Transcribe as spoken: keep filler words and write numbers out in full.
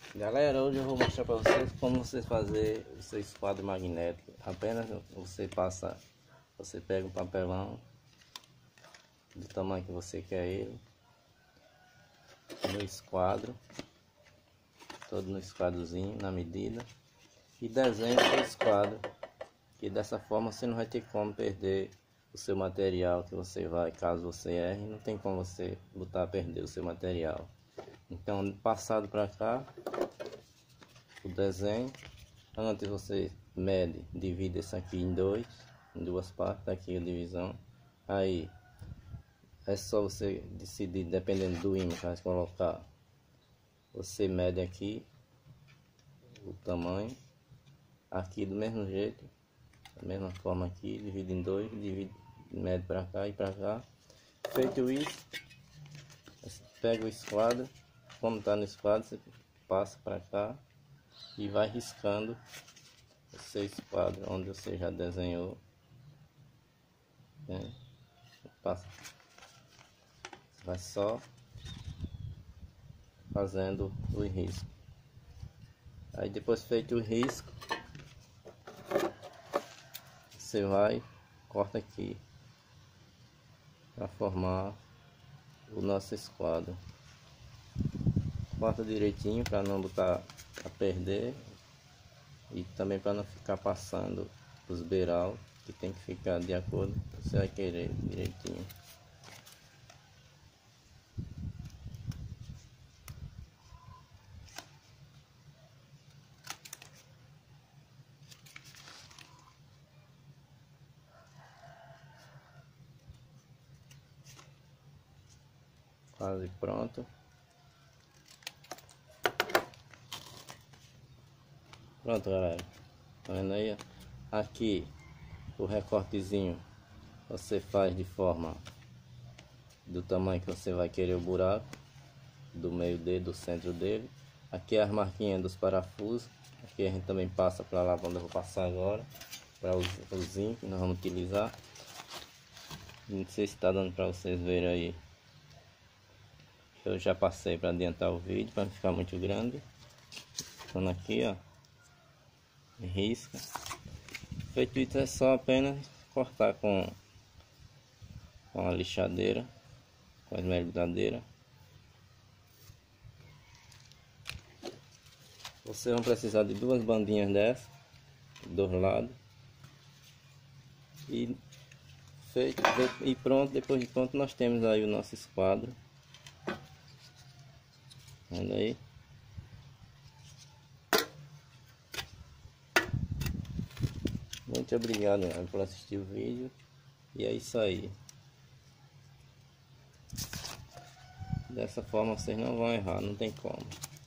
Galera, hoje eu vou mostrar para vocês como vocês fazer o seu esquadro magnético. Apenas você passa, você pega um papelão do tamanho que você quer ele, no esquadro, todo no esquadrozinho, na medida, e desenha o seu esquadro, que dessa forma você não vai ter como perder o seu material que você vai, caso você erre, não tem como você botar a perder o seu material. Então, passado para cá, o desenho, antes você mede, divide isso aqui em dois, em duas partes, tá aqui a divisão. Aí é só você decidir, dependendo do ímã que vai colocar, você mede aqui o tamanho, aqui do mesmo jeito, da mesma forma aqui, divide em dois, divide, mede para cá e para cá. Feito isso, você pega o esquadro, como está no esquadro, você passa para cá e vai riscando o seu esquadro onde você já desenhou, né? Passa, vai só fazendo o risco. Aí depois feito o risco, você vai, corta aqui para formar o nosso esquadro. Corta direitinho para não botar a perder e também para não ficar passando os beiral, que tem que ficar de acordo, você vai querer direitinho. Quase pronto. Pronto, galera, tá vendo aí? Aqui o recortezinho você faz de forma do tamanho que você vai querer o buraco, do meio dele, do centro dele. Aqui é as marquinhas dos parafusos, aqui a gente também passa para lá, onde eu vou passar agora, para o, o zinco que nós vamos utilizar. Não sei se está dando para vocês verem aí. Eu já passei para adiantar o vídeo, para não ficar muito grande. Então aqui, ó, risca. Feito isso, é só apenas cortar com, com a lixadeira, com a esmerilhadeira. Vocês vão precisar de duas bandinhas dessas, dos lados. E feito e pronto. Depois de pronto, nós temos aí o nosso esquadro. Olha aí. Muito obrigado, galera, por assistir o vídeo. E é isso aí. Dessa forma vocês não vão errar, não tem como.